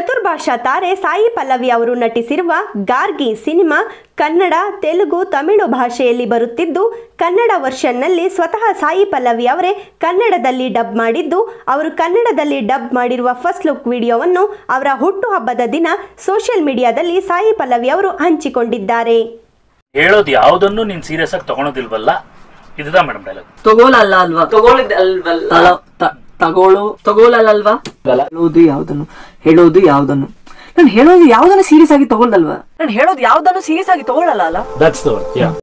ಚತುರ್ಭಾಷಾ ತಾರೆ ಸಾಯಿ ಪಲ್ಲವಿ ಅವರು ನಟಿಸಿರುವ ಗಾರ್ಗಿ ಸಿನಿಮಾ ಕನ್ನಡ, ತೆಲುಗು, ತಮಿಳು ಭಾಷೆಯಲ್ಲಿ ಬರುತ್ತಿದ್ದು, ಕನ್ನಡ ವರ್ಷನ್ನಲ್ಲಿ ಸ್ವತಃ ಸಾಯಿ ಪಲ್ಲವಿ ಅವರೇ ಕನ್ನಡದಲ್ಲಿ ಡಬ್ ಮಾಡಿದ್ದು, ಅವರು ಕನ್ನಡದಲ್ಲಿ ಡಬ್ ಮಾಡಿರುವ ಫಸ್ಟ್ ಲುಕ್ ವಿಡಿಯೋವನ್ನು ಅವರ ಹುಟ್ಟುಹಬ್ಬದ ದಿನ ಸೋಷಿಯಲ್ ಮೀಡಿಯಾದಲ್ಲಿ ಸಾಯಿ ಪಲ್ಲವಿ ಅವರು ಹಂಚಿಕೊಂಡಿದ್ದಾರೆ. ಹೇಳೋದು ಯಾವುದನ್ನು ನೀನು ಸೀರಿಯಸ್ ಆಗಿ ತಗೊಳೋದಿಲ್ವಲ್ಲ, ಇದುದಾ ಮೇಡಮ್ ಡೈಲಾಗ್. ತಗೋಳಲ್ಲ ಅಲ್ವಾ, ತಗೊಳ್ಳಿದ್ದಲ್ವಲ್ಲ, ತಗೋಳಲ್ವಾ, ಹೇಳೋದು ಯಾವುದನ್ನು ನಾನು ಹೇಳೋದು ಯಾವುದನ್ನು ಸೀರಿಯಸ್ ಆಗಿ ತಗೊಳ್ಳಲ್ವಾ, ನಾನು ಹೇಳೋದು ಯಾವುದನ್ನು ಸೀರಿಯಸ್ ಆಗಿ ತಗೊಳ್ಳಲ್ಲ ಅಲ್ಲ.